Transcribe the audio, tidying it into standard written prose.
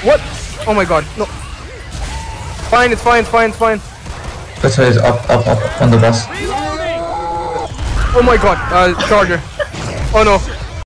What? Oh my god, no. Fine, it's fine, it's fine, it's fine. That's why he's up on the bus. Oh my god, charger. Oh no.